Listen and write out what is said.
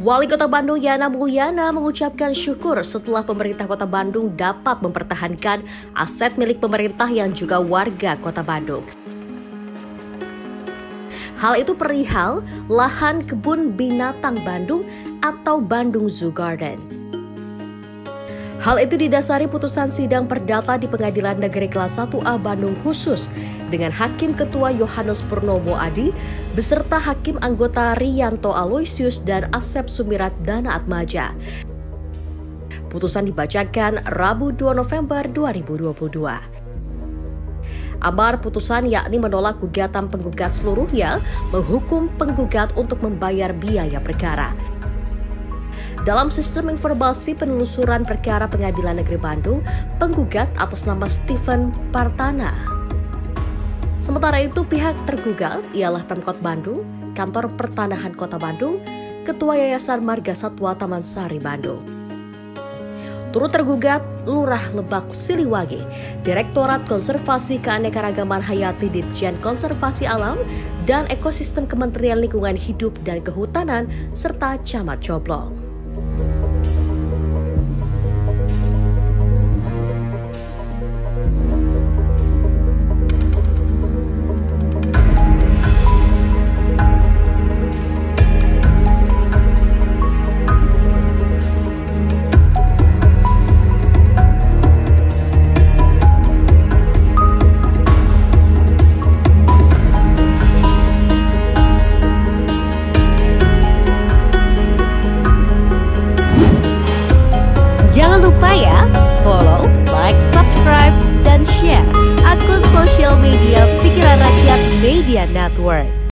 Wali Kota Bandung Yana Mulyana mengucapkan syukur setelah pemerintah Kota Bandung dapat mempertahankan aset milik pemerintah yang juga warga Kota Bandung. Hal itu perihal lahan kebun binatang Bandung atau Bandung Zoo Garden. Hal itu didasari putusan sidang perdata di Pengadilan Negeri Kelas 1A Bandung khusus dengan Hakim Ketua Yohanes Purnomo Adi beserta Hakim anggota Rianto Aloysius dan Asep Sumirat Dana Atmaja. Putusan dibacakan Rabu 2 November 2022. Amar putusan yakni menolak gugatan penggugat seluruhnya, menghukum penggugat untuk membayar biaya perkara. Dalam sistem informasi penelusuran perkara Pengadilan Negeri Bandung, penggugat atas nama Stephen Partana. Sementara itu pihak tergugat ialah Pemkot Bandung, Kantor Pertanahan Kota Bandung, Ketua Yayasan Marga Satwa Taman Sari Bandung. Turut tergugat Lurah Lebak Siliwangi, Direktorat Konservasi Keanekaragaman Hayati Ditjen Konservasi Alam dan Ekosistem Kementerian Lingkungan Hidup dan Kehutanan serta Camat Coblong. Jangan lupa ya, follow, like, subscribe, dan share akun sosial media Pikiran Rakyat Media Network.